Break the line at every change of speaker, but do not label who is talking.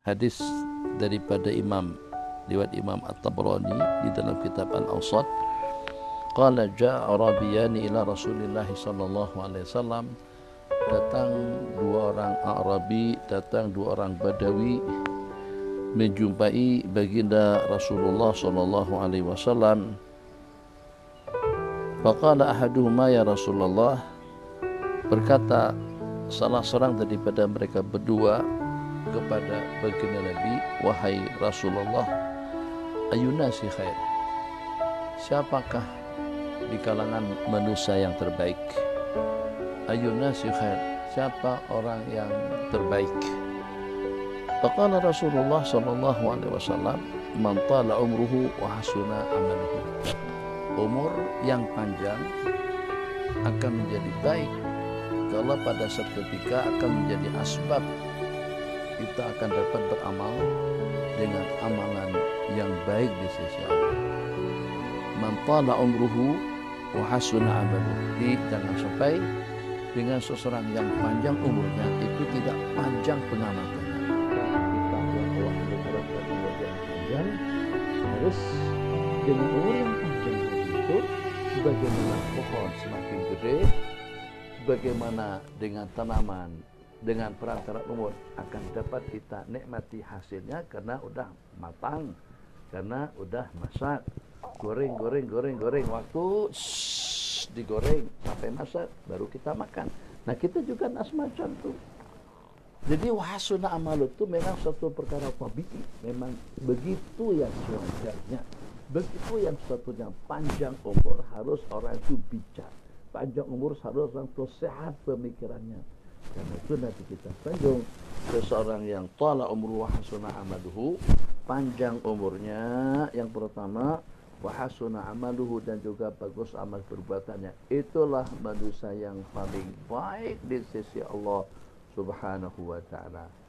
hadis daripada riwayat Imam At-Tabrani di dalam kitab Al-Awsat. Qala ja'a Arabiyani ila Rasulillah sallallahu alaihi wasallam. Datang dua orang Arabi, datang dua orang Badawi menjumpai baginda Rasulullah sallallahu alaihi wasallam. Faqala ahaduhuma ya Rasulullah, berkata salah seorang daripada mereka berdua kepada baginda Nabi, wahai Rasulullah, ayunasi khair, siapakah di kalangan manusia yang terbaik? Ayunasi khair, siapa orang yang terbaik? Faqala Rasulullah sallallahu alaihi wasallam, man tala umruhu wa hasuna amaluhu. Umur yang panjang akan menjadi baik kalau pada suatu ketika akan menjadi asbab kita akan dapat beramal dengan amalan yang baik di sisi Allah. Man tala umruhu wa hasuna amaluhu. Jangan sampai dengan seseorang yang panjang umurnya itu tidak panjang pengamalannya. Kita yang Allah mengharapkan umur yang panjang, harus dengan umur yang panjang itu, sebagaimana pohon semakin gede, sebagaimana dengan tanaman, dengan perantara umur akan dapat kita nikmati hasilnya karena udah matang, karena udah masak, goreng, waktu digoreng sampai masak baru kita makan. Nah kita juga semacam tuh. Jadi wahasuna amal itu memang suatu perkara tabi'i, memang begitu yang sewajarnya, begitu yang satunya. Panjang umur harus orang itu bijak, panjang umur harus orang itu sehat pemikirannya. Karena itu nanti kita sanjung seseorang yang tala umru wahasuna amaluhu, panjang umurnya yang pertama, wahasuna amaluhu, dan juga bagus amal perbuatannya. Itulah manusia yang paling baik di sisi Allah Subhanahu wa ta'ala.